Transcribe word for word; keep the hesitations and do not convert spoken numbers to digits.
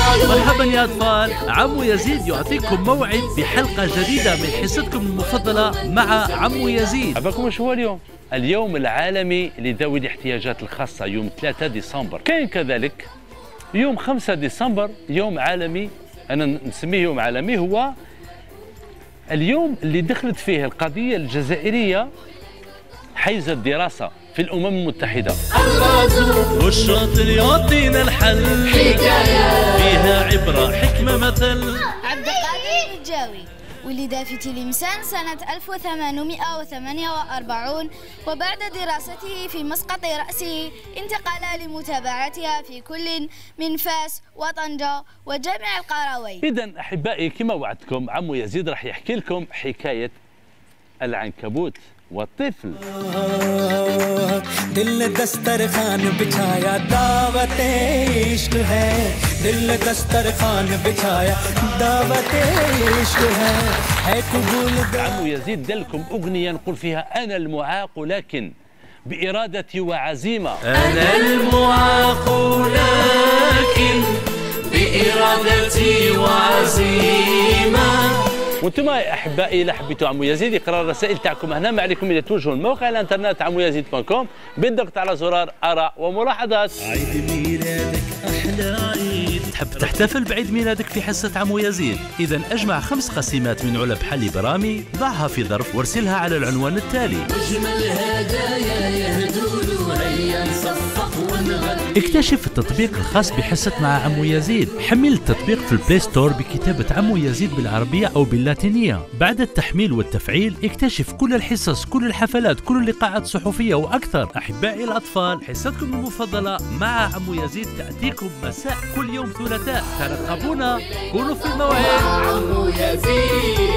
مرحبا يا أطفال، عمو يزيد يعطيكم موعد بحلقة جديدة من حصتكم المفضلة مع عمو يزيد. أباكم وش هو اليوم؟ اليوم العالمي لذوي الاحتياجات الخاصة، يوم ثلاثة ديسمبر. كاين كذلك يوم خمسة ديسمبر يوم عالمي، أنا نسميه يوم عالمي، هو اليوم اللي دخلت فيه القضية الجزائرية حيز الدراسة في الأمم المتحدة. والشاطر يعطينا الحل، حكاية فيها عبرة حكمة مثل. عبد القادر الجاوي ولد في تلمسان سنة ألف وثمانمئة وثمانية وأربعين، وبعد دراسته في مسقط رأسه انتقل لمتابعتها في كل من فاس وطنجة وجامع القرويين. إذن أحبائي، كما وعدتكم عمو يزيد راح يحكي لكم حكاية العنكبوت والطفل. दिल दस्तरखान बिछाया दावत इश्क है, दिल दस्तरखान बिछाया दावत इश्क है है कबूल. عمو يزيد دلكم أغنية نقول فيها أنا المعاق لكن بإرادتي وعزيمة. أنا المعاق لكن بإرادتي وعزيمة. وانتم يا احبائي اذا حبيتوا عمو يزيد يقرا الرسائل تاعكم هنا، ما عليكم الا توجهوا لموقع الانترنت عمو يزيد دوت كوم بالضغط على زرار اراء وملاحظات. عيد ميلادك احلى عيد. تحب تحتفل بعيد ميلادك في حصة عمو يزيد؟ اذا اجمع خمس قسيمات من علب حليب رامي، ضعها في ظرف وارسلها على العنوان التالي. اجمل هدايا يهدوا هيا نصفق ونغني. اكتشف التطبيق الخاص بحصة مع عمو يزيد. حمل التطبيق في البلاي ستور بكتابة عمو يزيد بالعربية أو باللاتينية. بعد التحميل والتفعيل اكتشف كل الحصص، كل الحفلات، كل اللقاءات الصحفية وأكثر. أحبائي الأطفال، حصتكم المفضلة مع عمو يزيد تأتيكم مساء كل يوم ثلاثاء. ترقبونا، كونوا في الموعد. عمو يزيد.